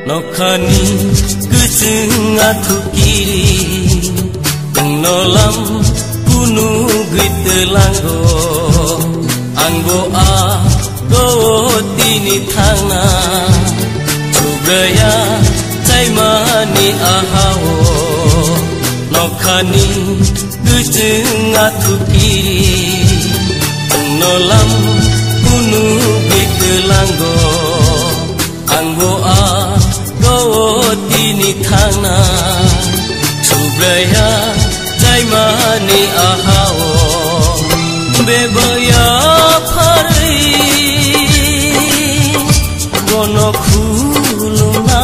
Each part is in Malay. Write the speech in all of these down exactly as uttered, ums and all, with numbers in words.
Nokhani keceng atu kiri Tengnolam kunu gitelanggo Anggo a gowo tini thangna Sugaya caimani ahawo Nokhani keceng atu kiri Tengnolam kunu gitelanggo Anggo a gowo tini thangna Sugaya caimani ahawo Bebaya phari gono khuluna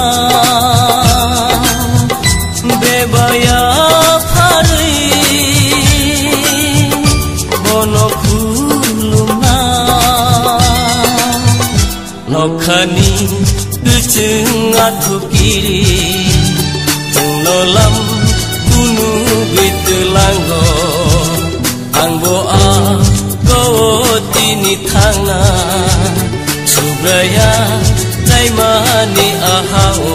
Bebaya phari gono khuluna Nokhani keceng atu kiri Tengnolam kunu gitelanggo Anggo a gowo tini thangna Sugaya caimani ahawo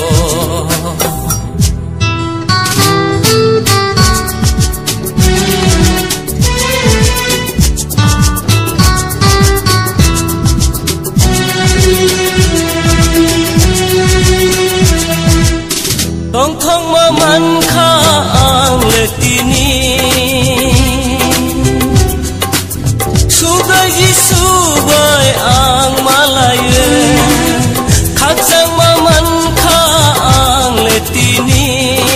Tong thong maman kha ang letini Sugai ji sugai ang malaye Khaksang maman kha ang letini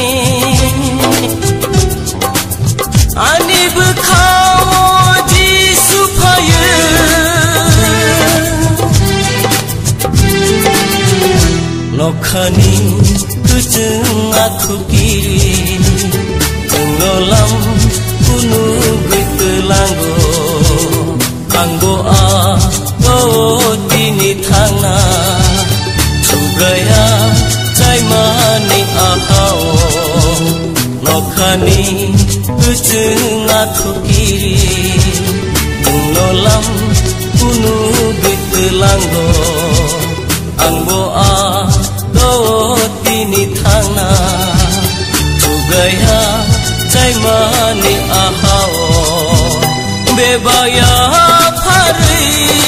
Ani bekhawo ji supaye Nokhani keceng atu kiri Tengnolam kunu gitelanggo Anggo a gowo tini thangna Sugaya caimani ahawo Nokhani keceng atu kiri Tengnolam kunu gitelanggo Anggo a gowo tini thangna Sugaya caimani ahawo Bebaya phari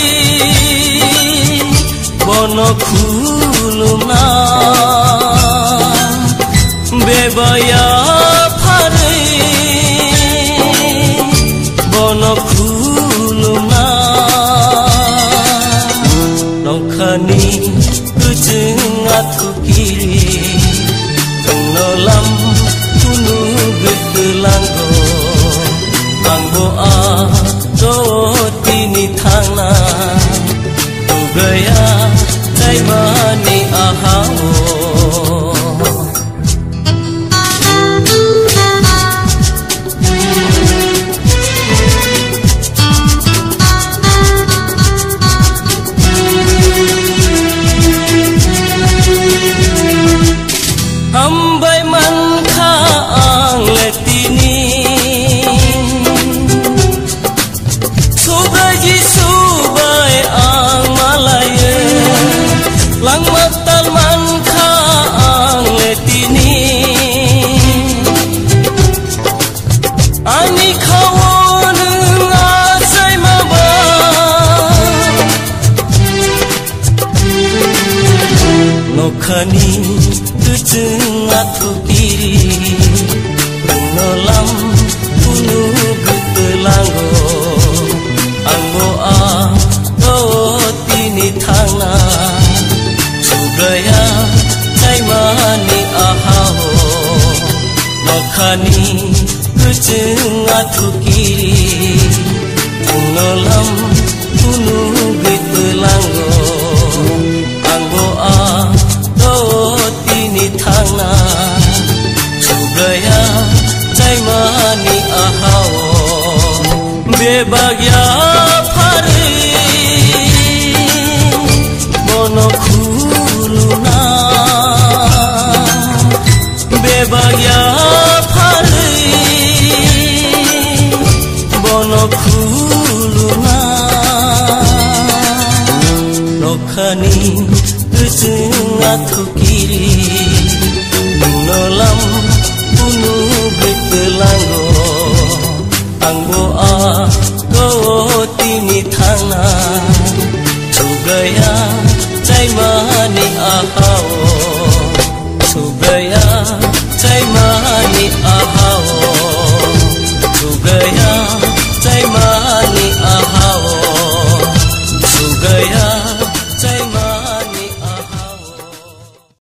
bono khuluna Bebaya phari bono khuluna Nokhani keceng atu kiri Tengnolam kunu gitelanggo Anggo a gowo tini thangna Sugaya caimani ahawo Hambai man kha ang letini Sugai ji sugai ang malaye Lang matal man kha ang letini Ani khawon asai maba Nokhani keceng atu kiri Tengnolam kunu gitelanggo Anggo a gowo tini thangna Sugaya caimani ahawo Nokhani keceng atu kiri Tengnolam kunu gitelanggo Anggo a gowo tini thangna Sugaya caimani ahawo Bebaya phari bono khuluna Bebaya phari bono khuluna Nokhani keceng atu kiri Angboa go tini thangna Sugaya cai mani ahao Sugaya cai mani ahao